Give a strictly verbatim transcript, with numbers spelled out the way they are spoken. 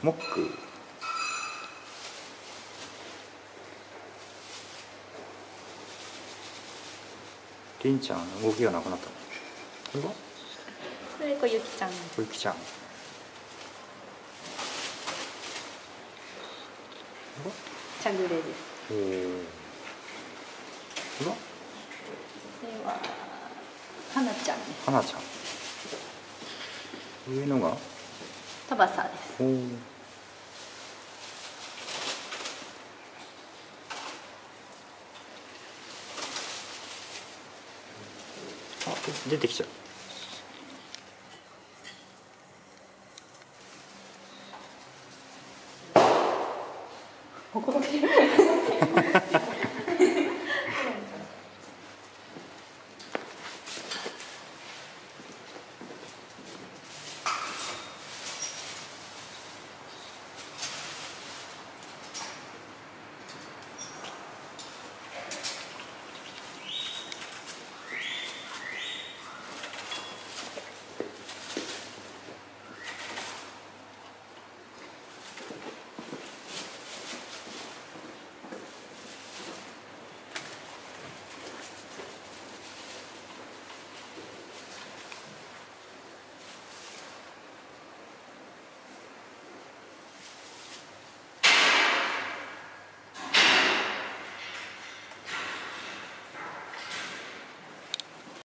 モック。りんちゃん動きがなくなった。これはそれこゆきちゃん。 ゆきちゃん。 茶ぐれです。 おお。これはこれは花ちゃんです。 花ちゃん。上のがタバサです。 おお。あ、出てきちゃう。 怒ってる。